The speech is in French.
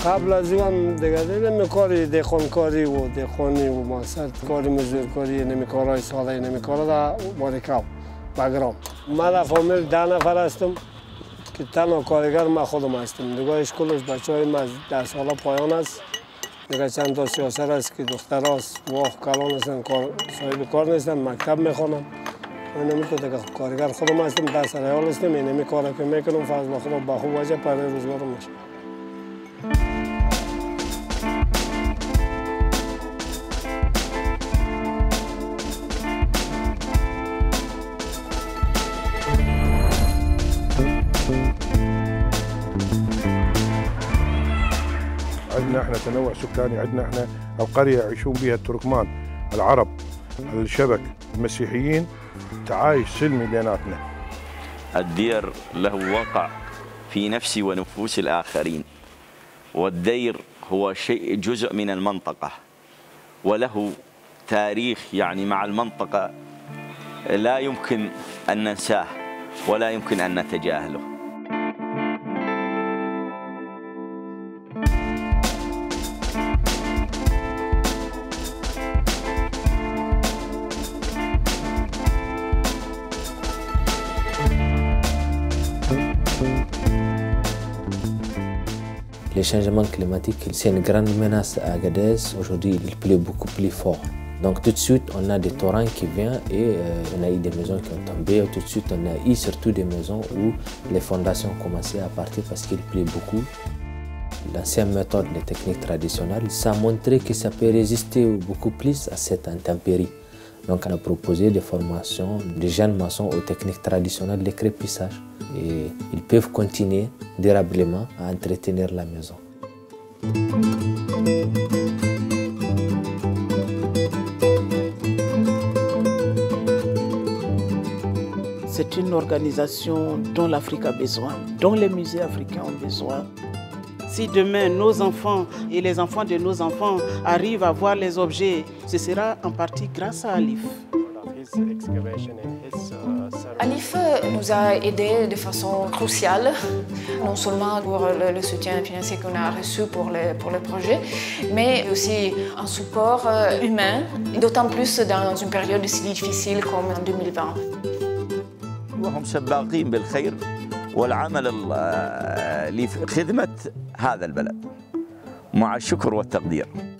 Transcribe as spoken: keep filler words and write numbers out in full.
قبل از او هم دیگه دیدم کاری دهقانکاری و دهقانی و ماسد کاری مزدورکاری نمی کارهای ساده نمی کارا در باریکاو بگرام. من در فامیل ده نفر هستم که تنها کارگر من خودم هستم. دیگه اشکالش بچه های من در سالا پایان است. دیگه چند تا سیاسر است که دختر هست واقع کلان هستن صاحب کار نیستن مکتب میخوانن. من نمی که دیگه کارگر خودم هستم در سریال هستم این نمی کارا که میکنم فضل خودم با خوب وجه پر روزگارم میشه. عندنا احنا تنوع سكاني، عندنا احنا القريه يعيشون بها التركمان، العرب، الشبك، المسيحيين، تعايش سلمي بيناتنا. الدير له وقع في نفس ونفوس الآخرين، والدير هو شيء جزء من المنطقة وله تاريخ يعني مع المنطقة لا يمكن أن ننساه ولا يمكن أن نتجاهله. Les changements climatiques, c'est une grande menace à Agadez. Aujourd'hui, il pleut beaucoup plus fort. Donc tout de suite, on a des torrents qui viennent et euh, on a eu des maisons qui ont tombé. Tout de suite, on a eu surtout des maisons où les fondations ont commencé à partir parce qu'il pleut beaucoup. L'ancienne méthode, les techniques traditionnelles, ça a montré que ça peut résister beaucoup plus à cette intempérie. Donc on a proposé des formations des jeunes maçons aux techniques traditionnelles de crépissage. Et ils peuvent continuer durablement à entretenir la maison. C'est une organisation dont l'Afrique a besoin, dont les musées africains ont besoin. Si demain nos enfants et les enfants de nos enfants arrivent à voir les objets, ce sera en partie grâce à Alif. Alif nous a aidés de façon cruciale, non seulement pour le, le soutien financier qu'on a reçu pour le, pour le projet, mais aussi un support humain, d'autant plus dans une période si difficile comme en deux mille vingt. وهم سباقين بالخير والعمل لخدمة هذا البلد مع الشكر والتقدير.